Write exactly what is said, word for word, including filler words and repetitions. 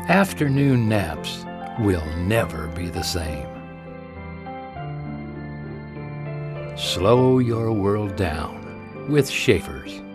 Afternoon naps will never be the same. Slow your world down with Schaefer's.